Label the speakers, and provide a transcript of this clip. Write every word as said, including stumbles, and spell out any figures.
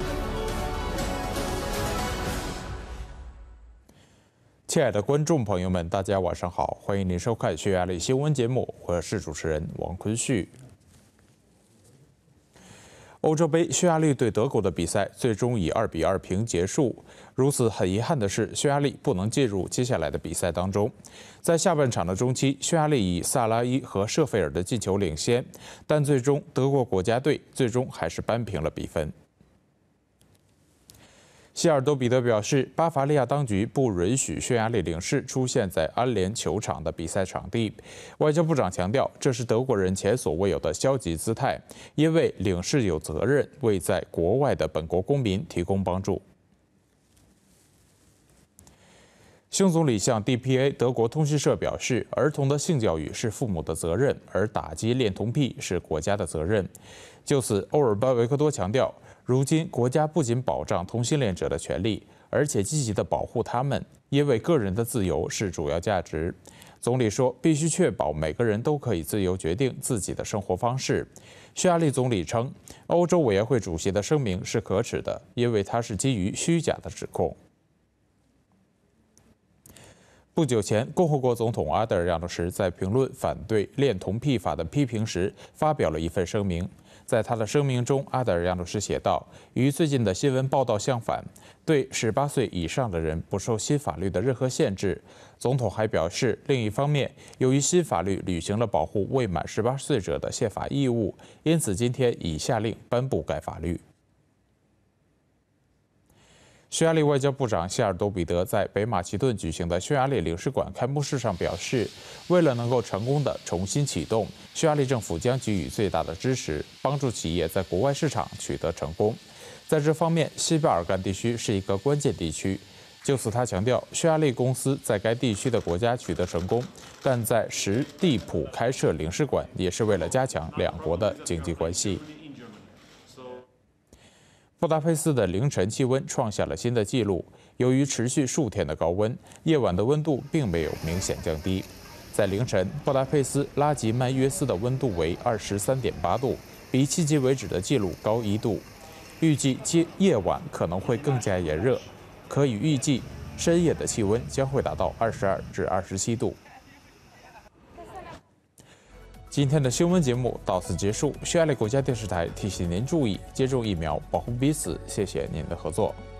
Speaker 1: 亲爱的观众朋友们，大家晚上好，欢迎您收看匈牙利新闻节目，我是主持人王坤旭。欧洲杯，匈牙利对德国的比赛最终以二比二平结束。如此很遗憾的是，匈牙利不能进入接下来的比赛当中。在下半场的中期，匈牙利以萨拉伊和舍费尔的进球领先，但最终德国国家队最终还是扳平了比分。希尔多彼得表示，巴伐利亚当局不允许匈牙利领事出现在安联球场的比赛场地。外交部长强调，这是德国人前所未有的消极姿态，因为领事有责任为在国外的本国公民提供帮助。匈总理向 D P A 德国通讯社表示，儿童的性教育是父母的责任，而打击恋童癖是国家的责任。就此，欧尔班维克多强调，如今国家不仅保障同性恋者的权利，而且积极地保护他们，因为个人的自由是主要价值。总理说，必须确保每个人都可以自由决定自己的生活方式。匈牙利总理称，欧洲委员会主席的声明是可耻的，因为它是基于虚假的指控。不久前，共和国总统阿德尔亚努什在评论反对恋童癖法的批评时，发表了一份声明。在他的声明中，阿德尔亚努什写道：“与最近的新闻报道相反，对十八岁以上的人不受新法律的任何限制。”总统还表示，另一方面，由于新法律履行了保护未满十八岁者的宪法义务，因此今天已下令颁布该法律。匈牙利外交部长希尔多彼得在北马其顿举行的匈牙利领事馆开幕式上表示，为了能够成功地重新启动，匈牙利政府将给予最大的支持，帮助企业在国外市场取得成功。在这方面，西巴尔干地区是一个关键地区。就此，他强调，匈牙利公司在该地区的国家取得成功，但在什蒂普开设领事馆也是为了加强两国的经济关系。布达佩斯的凌晨气温创下了新的纪录。由于持续数天的高温，夜晚的温度并没有明显降低。在凌晨，布达佩斯拉吉曼约斯的温度为二十三点八度，比迄今为止的纪录高一度。预计夜夜晚可能会更加炎热，可以预计深夜的气温将会达到二十二至二十七度。今天的新闻节目到此结束。匈牙利国家电视台提醒您注意接种疫苗，保护彼此。谢谢您的合作。